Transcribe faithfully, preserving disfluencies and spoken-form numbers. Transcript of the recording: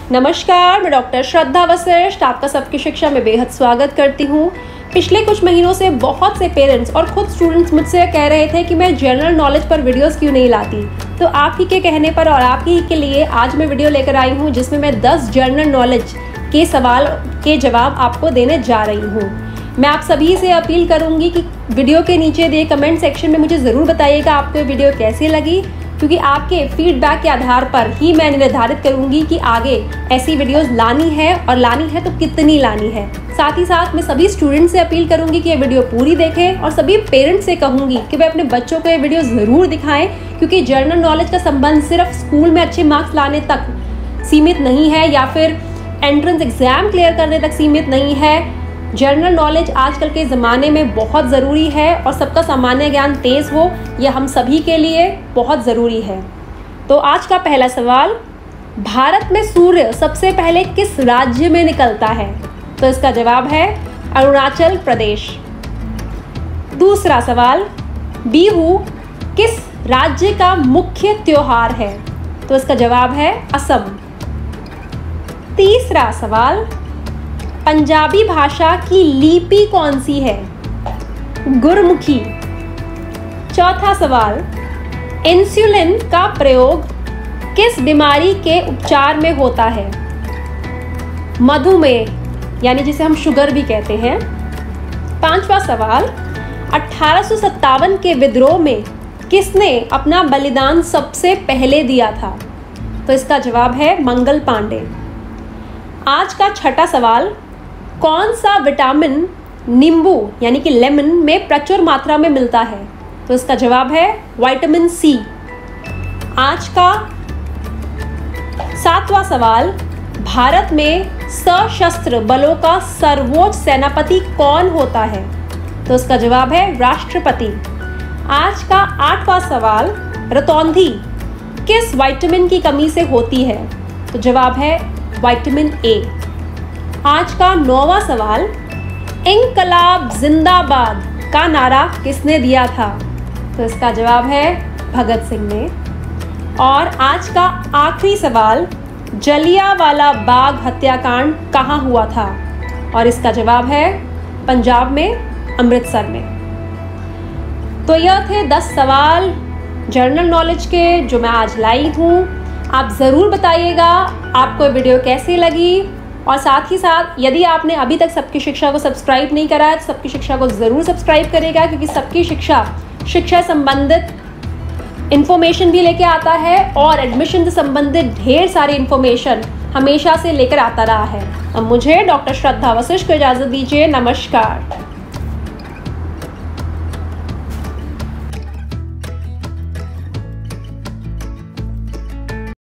नमस्कार, मैं डॉक्टर श्रद्धा वशिष्ठ आपका सबकी शिक्षा में बेहद स्वागत करती हूँ। पिछले कुछ महीनों से बहुत से पेरेंट्स और खुद स्टूडेंट्स मुझसे कह रहे थे कि मैं जनरल नॉलेज पर वीडियोस क्यों नहीं लाती। तो आप ही के कहने पर और आप ही के लिए आज मैं वीडियो लेकर आई हूँ जिसमें मैं दस जनरल नॉलेज के सवाल के जवाब आपको देने जा रही हूँ। मैं आप सभी से अपील करूँगी कि वीडियो के नीचे दिए कमेंट सेक्शन में मुझे ज़रूर बताइएगा आपको ये वीडियो कैसी लगी, क्योंकि आपके फीडबैक के आधार पर ही मैं निर्धारित करूंगी कि आगे ऐसी वीडियोस लानी है और लानी है तो कितनी लानी है। साथ ही साथ मैं सभी स्टूडेंट्स से अपील करूंगी कि ये वीडियो पूरी देखें और सभी पेरेंट्स से कहूंगी कि वे अपने बच्चों को ये वीडियो ज़रूर दिखाएं, क्योंकि जनरल नॉलेज का संबंध सिर्फ स्कूल में अच्छे मार्क्स लाने तक सीमित नहीं है या फिर एंट्रेंस एग्जाम क्लियर करने तक सीमित नहीं है। जनरल नॉलेज आजकल के ज़माने में बहुत ज़रूरी है और सबका सामान्य ज्ञान तेज़ हो, यह हम सभी के लिए बहुत ज़रूरी है। तो आज का पहला सवाल, भारत में सूर्य सबसे पहले किस राज्य में निकलता है? तो इसका जवाब है अरुणाचल प्रदेश। दूसरा सवाल, बिहू किस राज्य का मुख्य त्योहार है? तो इसका जवाब है असम। तीसरा सवाल, पंजाबी भाषा की लिपि कौन सी है? गुरमुखी। चौथा सवाल, इंसुलिन का प्रयोग किस बीमारी के उपचार में होता है? मधुमेह, यानी जिसे हम शुगर भी कहते हैं। पांचवा सवाल, अठारह सौ सत्तावन के विद्रोह में किसने अपना बलिदान सबसे पहले दिया था? तो इसका जवाब है मंगल पांडे। आज का छठा सवाल, कौन सा विटामिन नींबू यानी कि लेमन में प्रचुर मात्रा में मिलता है? तो इसका जवाब है विटामिन सी। आज का सातवां सवाल, भारत में सशस्त्र बलों का सर्वोच्च सेनापति कौन होता है? तो इसका जवाब है राष्ट्रपति। आज का आठवां सवाल, रतौंधी किस विटामिन की कमी से होती है? तो जवाब है विटामिन ए। आज का नौवां सवाल, इंकलाब जिंदाबाद का नारा किसने दिया था? तो इसका जवाब है भगत सिंह ने। और आज का आखिरी सवाल, जलियांवाला बाग हत्याकांड कहाँ हुआ था? और इसका जवाब है पंजाब में, अमृतसर में। तो यह थे दस सवाल जनरल नॉलेज के जो मैं आज लाई हूँ। आप ज़रूर बताइएगा आपको वीडियो कैसी लगी, और साथ ही साथ यदि आपने अभी तक सबकी शिक्षा को सब्सक्राइब नहीं करा है तो सबकी शिक्षा को ज़रूर सब्सक्राइब करेगा, क्योंकि सबकी शिक्षा शिक्षा संबंधित इन्फॉर्मेशन भी लेके आता है और एडमिशन से संबंधित ढेर सारी इन्फॉर्मेशन हमेशा से लेकर आता रहा है। अब मुझे डॉक्टर श्रद्धा वशिष्ठ को इजाज़त दीजिए। नमस्कार।